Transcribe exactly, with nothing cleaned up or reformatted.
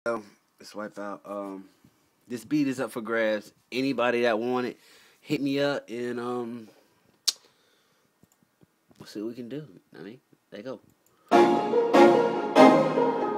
Um, Let's Wipeout. Um, this beat is up for grabs. Anybody that want it, hit me up and um, we'll see what we can do. I mean, there you go.